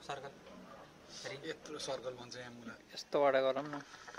circle यत्रो circle भन्छ यहाँ मुला यस्तोबाट गरौँ न